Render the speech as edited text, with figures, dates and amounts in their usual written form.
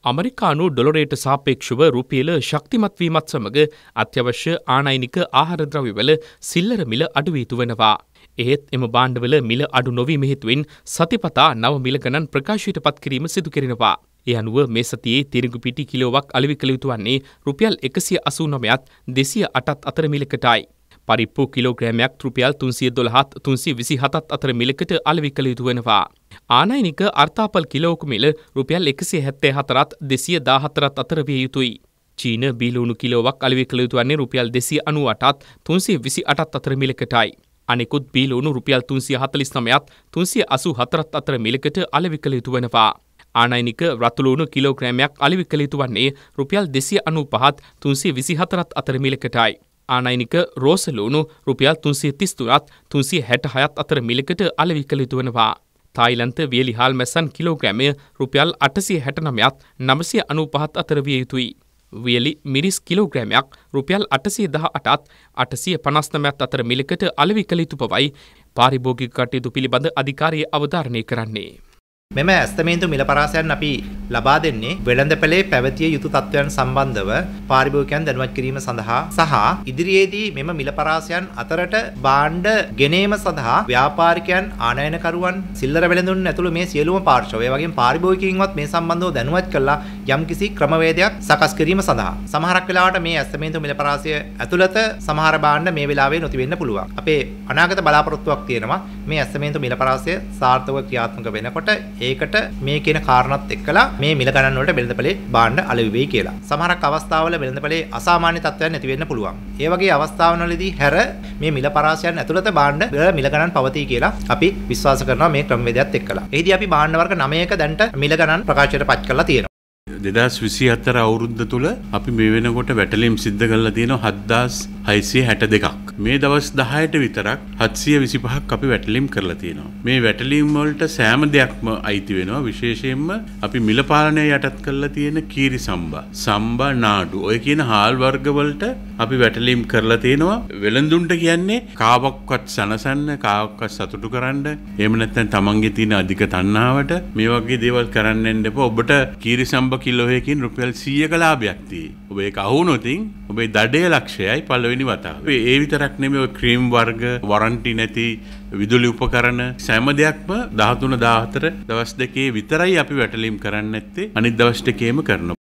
අමරිකානු ඩොලරයට සාපේක්ෂව රුපියල ශක්තිමත් වීමත් සමග අත්‍යවශ්‍ය ආනයනික ආහාර ද්‍රව්‍යවල සිල්ලර මිල අඩු වී තිබෙනවා. එහෙත් එම භාණ්ඩවල මිල අඩු නොවීම හේතුවෙන් සතිපතා නව මිල ගණන් ප්‍රකාශයට පත් කිරීම සිදු කෙරෙනවා. ඒ අනුව මේ සතියේ තිරිඟු පිටි කිලෝවක් අලෙවි කළ යුතු වන්නේ රුපියල් 189ත් 208ත් අතර මිලකටයි. පරිප්පු කිලෝග්‍රෑමයක් රුපියල් 312ත් 327ත් අතර මිලකට අලෙවි කළ යුතු වෙනවා. ආනයනික අර්ථාපල් කිලෝක මිල රුපියල් 174ත් 214ත් අතර විය යුතුයි. චීන බීලුණු කිලෝවක් අලෙවි කළ යුතු වන්නේ රුපියල් 298ත් 328ත් අතර මිලකටයි. අනෙකුත් බීලුණු රුපියල් 349ත් 384ත් අතර මිලකට අලෙවි කළ යුතු වෙනවා. ආනයනික රතුලුණු කිලෝග්‍රෑමයක් අලෙවි කළ යුතු වන්නේ රුපියල් 295ත් 324ත් අතර මිලකටයි. ආනයනික රෝසලුණු රුපියල් 333ත් 366ත් අතර මිලකට අලෙවි කළ යුතු වෙනවා. තායිලන්ත වියලි හාල් මැස්සන් කිලෝග්‍රෑමය රුපියල් 869ත් 995ත් අතර විය යුතුයි. වියලි මිරිස් කිලෝග්‍රෑමයක් රුපියල් 818ත් 859ත් අතර මිලකට අලෙවි කළ යුතු බවයි පාරිභෝගික කටයුතු පිළිබඳ අධිකාරිය අවධාරණය කරන්නේ. මෙම ඇස්තමේන්තු මිල පරාසයන් අපි ලබා දෙන්නේ වෙළඳපළේ පැවතිය යුතු තත්ත්වයන් සම්බන්ධව පාරිභෝගිකයන් දැනුවත් කිරීම සඳහා සහ ඉදිරියේදී මෙම මිල පරාසයන් අතරට භාණ්ඩ ගෙනීම සඳහා ව්‍යාපාරිකයන් ආනයනකරුවන් සිල්ලර වෙළඳුන් ඇතුළු මේ සියලුම පාර්ශ්ව ඒ වගේම පාරිභෝගිකයින්වත් මේ සම්බන්ධව දැනුවත් කළා යම්කිසි ක්‍රමවේදයක් සකස් කිරීම සඳහා සමහරක් වෙලාවට මේ ඇස්තමේන්තු මිල පරාසය ඇතුළත සමහර භාණ්ඩ මේ වෙලාවේ නොතිබෙන්න පුළුවන්. අපේ අනාගත බලාපොරොත්තුවක් තියෙනවා මේ ඇස්තමේන්තු මිල පරාසය සාර්ථකව ක්‍රියාත්මක වෙනකොට ඒකට මේ කියන කාරණාත් එක්කලා මේ මිල ගණන් වලට වෙළඳපළේ භාණ්ඩ අලෙවි වෙයි කියලා. සමහරක් අවස්ථාවල වෙළඳපළේ අසාමාන්‍ය තත්ත්වයන් නැති වෙන්න පුළුවන්. ඒ වගේ අවස්ථාවලදී හැර මේ මිල පරාසයන් ඇතුළත භාණ්ඩ මිල ගණන් පවතී කියලා අපි විශ්වාස කරනවා මේ ක්‍රමවේදයත් එක්කලා. එහිදී අපි භාණ්ඩ වර්ග 9ක දැන්ට මිල ගණන් ප්‍රකාශයට පත් කරලා තියෙනවා. 2024 අවුරුද්ද තුල අපි මේ වෙනකොට වැටලීම් සිද්ධ කරලා තියෙනවා 7662ක්. මේ දවස් 10ට විතරක් 725ක් අපි වැටලීම් කරලා තියෙනවා. මේ වැටලීම් වලට සෑම දෙයක්ම අයිති වෙනවා. විශේෂයෙන්ම අපි මිල පාලනය යටත් කරලා තියෙන කීරි සම්බා නාඩු ඔය කියන හාල් වර්ග වලට අපි වැටලීම් කරලා තියෙනවා. වෙළඳුන්ට කියන්නේ කාවක්වත් සනසන්න කාවක්වත් සතුටු කරන්න එහෙම නැත්නම් තමන්ගේ තියෙන අධික තණ්හාවට මේ වගේ දේවල් කරන්න යන්න එපා. ඔබට කීරි සම්බා කිලෝයකින් රුපියල් 100ක ලාභයක් තියෙයි. ඔබ ඒක අහුනොතින් ඔබේ දඩේ ලක්ෂයයි පළවෙනි වතාව. ඒ විතරක් නෙමෙයි ඔය ක්‍රීම් වර්ග වරන්ටි නැති විදුලි උපකරණ සෑම දෙයක්ම 13 14 දවස් දෙකේ විතරයි අපි වැටලීම් කරන්නේ නැත්තේ. අනිත් දවස් දෙකේම කරනවා.